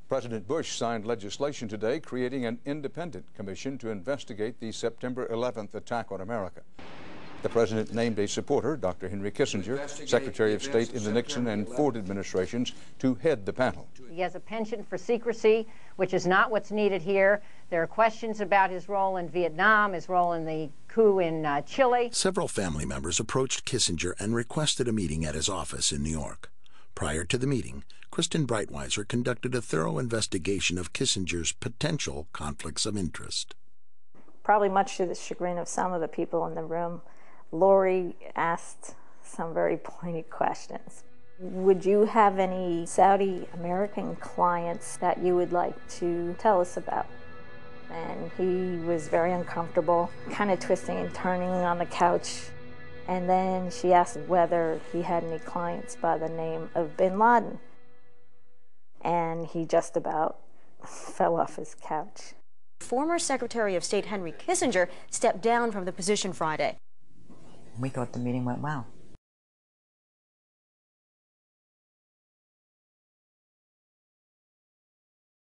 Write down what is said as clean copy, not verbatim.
President Bush signed legislation today creating an independent commission to investigate the September 11th attack on America. The president named a supporter, Dr. Henry Kissinger, Secretary of State in the Nixon and Ford administrations, to head the panel. He has a penchant for secrecy, which is not what's needed here. There are questions about his role in Vietnam, his role in the coup in Chile. Several family members approached Kissinger and requested a meeting at his office in New York. Prior to the meeting, Kristen Breitweiser conducted a thorough investigation of Kissinger's potential conflicts of interest. Probably much to the chagrin of some of the people in the room, Lori asked some very pointed questions. Would you have any Saudi American clients that you would like to tell us about? And he was very uncomfortable, kind of twisting and turning on the couch. And then she asked whether he had any clients by the name of Bin Laden. And he just about fell off his couch. Former Secretary of State Henry Kissinger stepped down from the position Friday. We thought the meeting went well.